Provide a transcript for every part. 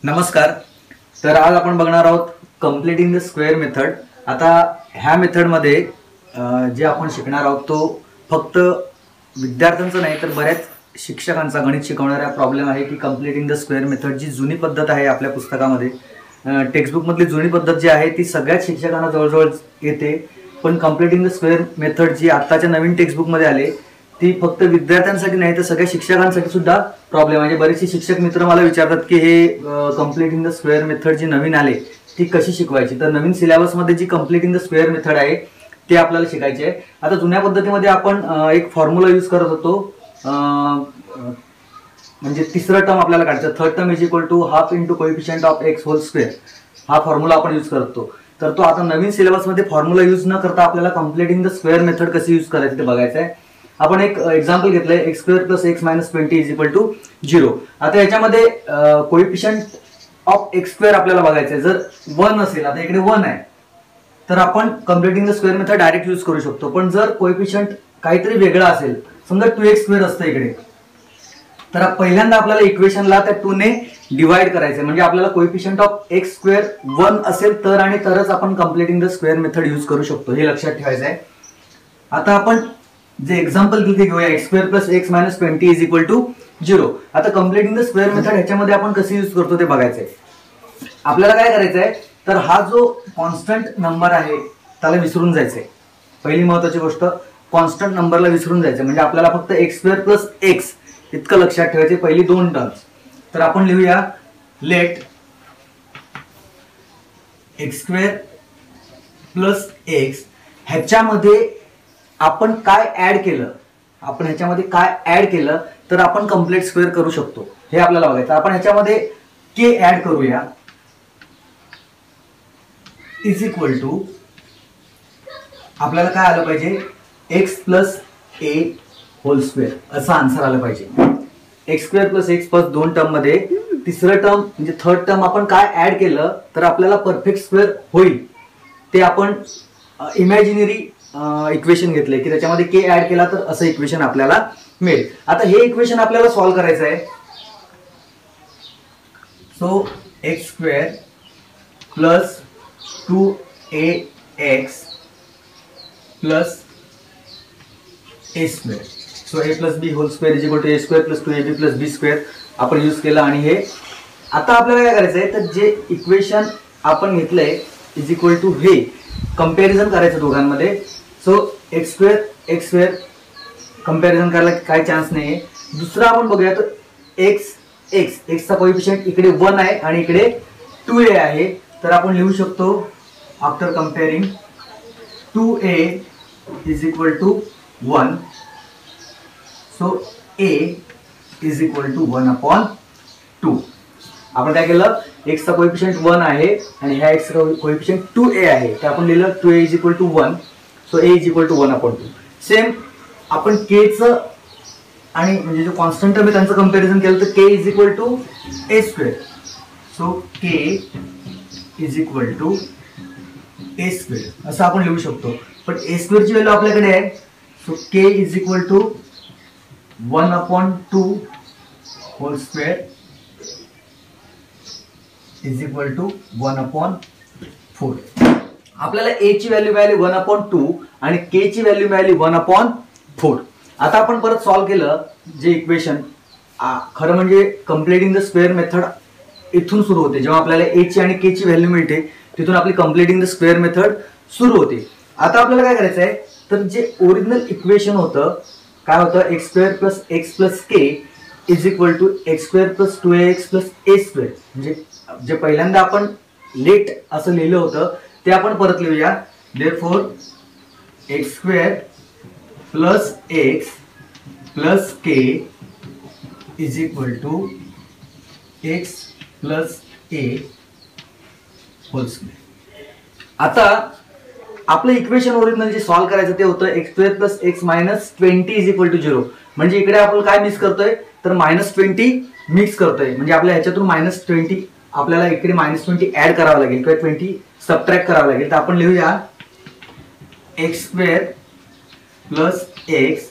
नमस्कार. तर आज आपण बघणार आहोत कंप्लीटिंग द स्क्वेअर मेथड. आता ह्या मेथडमध्ये जे आपण शिकणार आहोत तो फक्त विद्यार्थ्यांचा नाही तर बऱ्याच शिक्षकांचा गणित शिकवणारा प्रॉब्लेम आहे की कंप्लीटिंग द स्क्वेअर मेथड जी जुनी पद्धत आहे आपल्या पुस्तकामध्ये टेक्स्टबुकमधली जुनी पद्धत जी आहे ती सगळ्याच शिक्षकांना जवळजवळ येते, पण कंप्लीटिंग द स्क्वेअर मेथड जी आत्ताच्या नवीन टेक्स्टबुकमध्ये आले ती फक्त विद्यार्थ्यांसाठी नाही तर सगळ्या शिक्षकांसाठी सुद्धा प्रॉब्लेम आहे. बरेचसे शिक्षक मित्र मला विचारतात की हे कंप्लीटिंग द स्क्वेअर मेथड जी नवीन आले ती कशी शिकवायची. तर नवीन सिलेबसमध्ये जी कंप्लीटिंग द स्क्वेअर मेथड आहे ते आपल्याला शिकायची आहे. आता जुन्या पद्धतीमध्ये आपण एक फॉर्म्युला यूज करत होतो, म्हणजे तिसरं टर्म आपल्याला काढायचं, third term is equal to half into coefficient of x whole square, हा फॉर्म्युला आपण यूज करतो. तर तो आता नवीन सिलेबसमध्ये फॉर्म्युला यूज न करता आपल्याला कंप्लीटिंग द स्क्वेअर मेथड कशी यूज करायची ते बघायचं आहे. आपण एक एक्झाम्पल घेतलंय, x square plus x minus 20 is equal to 0. आता याच्यामध्ये कोएफिशियंट ऑफ एक्स स्क्वेअर आपल्याला बघायचं आहे. जर 1 असेल, आता इकडे 1 आहे तर आपण completing the square method direct use करू शकतो. पण जर कोएफिशियंट काहीतरी वेगळा असेल, समजा 2x स्क्वेअर असतं इकडे, तर पहिल्यांदा आपल्याला इक्वेशनला त्या 2 ने डिवाइड करायचं, म्हणजे आपल्याला कोएफिशियंट ऑफ एक्स स्क्वेअर 1 असेल तर आणि तरच आपण completing the square method use करू शकतो, हे लक्षात ठेवायचं आहे. आता आपण जे एक्झाम्पल तिथे घेऊया, x square plus x minus 20 is equal to 0. आता कंप्लीटिंग द स्क्वेअर मेथड ह्याच्यामध्ये आपण कसे यूज करतो ते बघायचंय. आपल्याला काय करायचंय, तर हा जो कॉन्स्टंट नंबर आहे त्याला विसरून जायचंय. पहिली महत्वाची गोष्ट, कॉन्स्टंट नंबरला विसरून जायचं, म्हणजे आपल्याला फक्त एक्स स्क्वेअर प्लस एक्स इतकं लक्षात ठेवायचे पहिली 2 टर्म्स. तर आपण लिहूया let x square plus x, ह्याच्यामध्ये आपण काय ऍड केलं, आपण ह्याच्यामध्ये काय ऍड केलं तर आपण कंप्लीट स्क्वेअर करू शकतो हे आपल्याला बघायचं. आपण ह्याच्यामध्ये के ऍड करूया, इज इक्वल टू आपल्याला काय आलं पाहिजे, x plus a whole square असं आन्सर आलं पाहिजे. X square plus x plus 2 term मध्ये तिसरं टर्म म्हणजे थर्ड टर्म आपण काय ऍड केलं तर आपल्याला परफेक्ट स्क्वेअर होईल ते आपण इमॅजिनरी इक्वेशन घेतलंय की त्याच्यामध्ये के ऍड केला तर असं इक्वेशन आपल्याला मिळेल. आता हे इक्वेशन आपल्याला सॉल्व्ह करायचं आहे. So x square plus 2ax plus a square, so a plus b whole square is equal to a square plus 2ab plus b square आपण यूज केलं. आणि हे आता आपल्याला काय करायचं आहे, तर जे इक्वेशन आपण घेतलंय इज इक्वल टू हे कंपॅरिझन करायचं दोघांमध्ये. सो एक्स स्क्वेअर कंपॅरिझन करायला काय चान्स नाहीये. दुसरा आपण बघूया, तर एक्सचा कोएफिशियंट इकडे 1 आहे आणि इकडे 2a आहे, तर आपण लिहू शकतो after comparing 2a is equal to 1, so a is equal to 1/2. आपण काय केलं, एक्सचा कोएफिशियंट 1 आहे आणि ह्या एक्सचा कोएफिशियंट 2a आहे, तर आपण लिहिलं 2a is equal to 1, so a is equal to 1/2. Same आपण k चं आणि म्हणजे जो कॉन्स्टंट टर्म आहे त्यांचं कंपॅरिझन केलं तर k is equal to a square, so k is equal to a square असं आपण लिहू शकतो. पण a स्क्वेअरची व्हॅल्यू आपल्याकडे आहे, so k is equal to 1/2 whole square is equal to 1/4. आपल्याला a ची व्हॅल्यू मिळाली 1/2 आणि k ची व्हॅल्यू मिळाली 1/4. आता आपण परत सॉल्व्ह केलं जे इक्वेशन, खरं म्हणजे कंप्लीटिंग द स्क्वेअर मेथड इथून सुरू होते. जेव्हा आपल्याला a ची आणि k ची व्हॅल्यू मिळते तिथून आपली कंप्लीटिंग द स्क्वेअर मेथड सुरू होते. आता आपल्याला काय करायचं आहे, तर जे ओरिजिनल इक्वेशन होतं काय होतं, x square plus x plus k is equal to x square plus 2ax plus a square, म्हणजे जे पहिल्यांदा आपण लेट असं लिहिलं होतं ते आपण परत लिहूया. Therefore x square plus x plus k is equal to x plus a whole square. आता आपलं इक्वेशन ओरिजिनल जे सॉल्व्ह करायचं ते होतं x square plus x minus 20 is equal to 0. म्हणजे इकडे आपण काय मिक्स करतोय, तर -20 मिक्स करतोय, म्हणजे आपल्या ह्याच्यातून -20 आपल्याला इकडे -20 ऍड करावं लागेल किंवा 20 सबट्रॅक्ट करावं लागेल. तर आपण लिहूया x square plus x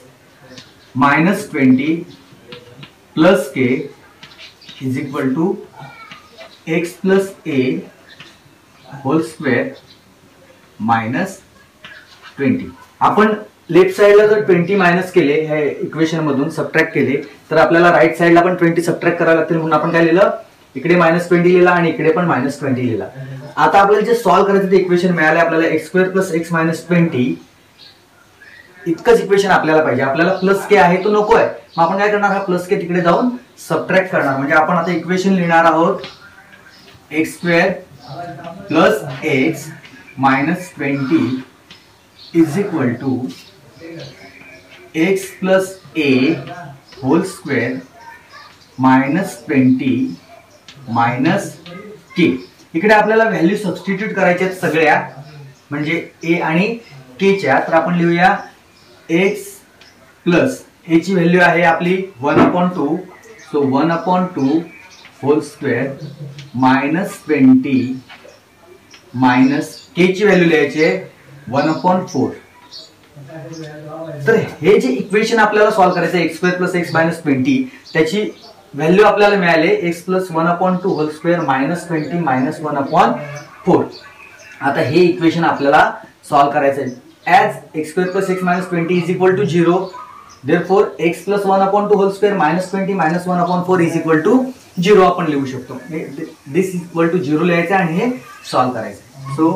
-20 plus k is equal to x plus a whole square minus 20. आपण लेफ्ट साइडला जर 20 मायनस केले ह्या इक्वेशन मधून सबट्रॅक्ट केले तर आपल्याला राईट साइडला पण 20 सबट्रॅक्ट करावे लागतील, म्हणून आपण काय लिहिलं इकडे -20 लिहिला आणि इकडे पण -20 लिहिला. आता आपल्याला जे सॉल्व्ह करायचं ते इक्वेशन मिळाले आपल्याला x square plus x minus 20 इतकंच इक्वेशन आपल्याला पाहिजे. आपल्याला प्लस के आहे तो नको आहे, मग आपण काय करणार हा प्लस के तिकडे जाऊन सबट्रॅक्ट करणार. म्हणजे आपण आता इक्वेशन लिहिणार आहोत x square plus x minus 20 is equal to x plus a whole square minus 20 minus k. इकडे आपल्याला व्हॅल्यू सबस्टिट्यूट करायच्या आहेत सगळ्या, म्हणजे ए आणि के च्या. तर आपण लिहूया एक्स प्लस ए ची व्हॅल्यू आहे आपली 1/2, so 1/2 whole square minus 20 minus k ची व्हॅल्यू लिहायची आहे 1/4. तर हे जे इक्वेशन आपल्याला सॉल्व्ह करायचं आहे x square plus x minus 20 त्याची व्हॅल्यू आपल्याला मिळाले x plus 1/2 whole square minus 20 minus 1/4. आता हे इक्वेशन आपल्याला सॉल्व्ह करायचं आहे. As x square plus x minus 20 is equal to 0, therefore x plus 1/2 whole square minus 20 minus 1/4 is equal to 0 आपण लिहू शकतो. दिस इक्वल टू 0 लिहायचं आणि हे सॉल्व्ह करायचं. So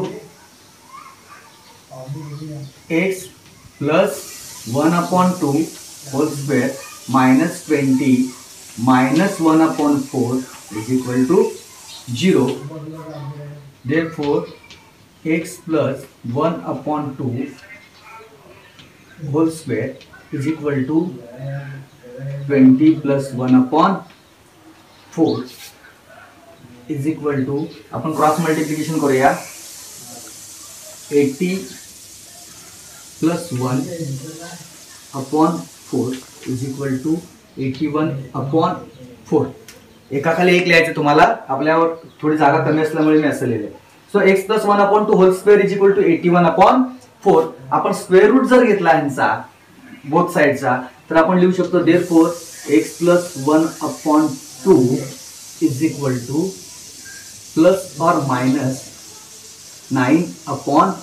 x plus 1/2 whole square minus 20 minus 1/4 is equal to 0. Therefore, x plus 1/2 whole square is equal to 20 plus 1/4 is equal to, आपण cross multiplication करूया, 80 plus 1/4 is equal to 81/4. एकाखाली एक लिहायचं तुम्हाला, आपल्यावर थोडी जागा कमी असल्यामुळे मी असं लिहिलंय. So x plus 1/2 whole square is equal to 81/4. आपण स्क्वेअर रूट जर घेतला ह्यांचा बोथ साइडचा तर आपण लिहू शकतो therefore x plus 1/2 is equal to plus or minus 9/2.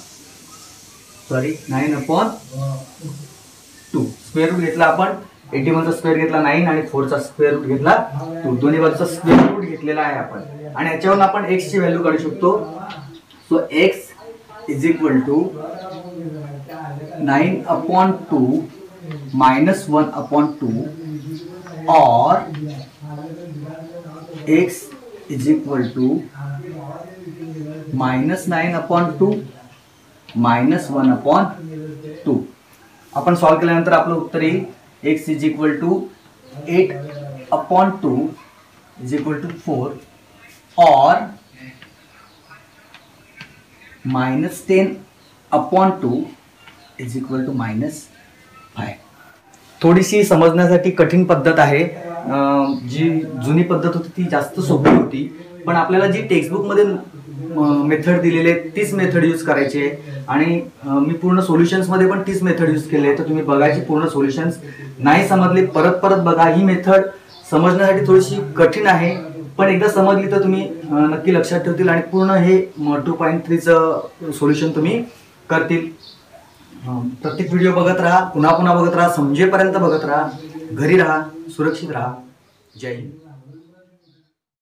Square root घेतला आपण, 81 चा स्क्वेअर घेतला 9 आणि 4 चा स्क्वेअर रूट घेतला 2. दोन्ही बाजूचा स्क्वेअर रूट घेतलेला आहे आपण आणि याच्यावरून आपण x ची व्हॅल्यू काढू शकतो. So x is equal to 9/2 minus 1/2 or x is equal to minus 9/2 minus 1/2. आपण सॉल्व्ह केल्यानंतर आपलं उत्तर येईल x is equal to 8/2 is equal to 4 or minus 10/2 is equal to -5. थोडीशी समजण्यासाठी कठीण पद्धत आहे. जी जुनी पद्धत होती ती जास्त सोपी होती, पण आपल्याला जी टेक्स्टबुक मध्ये मेथड दिलेली आहे तीच मेथड यूज करायची आहे आणि मी पूर्ण सोल्युशन्स मध्ये पण तीच मेथड यूज केली आहे. तर तुम्ही बघायची पूर्ण सोल्युशन्स, नाही समजले परत बघा. ही मेथड समजण्यासाठी थोडीशी कठीण आहे, पण एकदा समजली तर तुम्ही नक्की लक्षात ठेवतील आणि पूर्ण हे 2.3चं सोल्युशन तुम्ही करतील. प्रत्येक व्हिडिओ बघत राहा, पुन्हा बघत राहा, समजेपर्यंत बघत राहा, घरी राहा, सुरक्षित राहा. जय हिंद.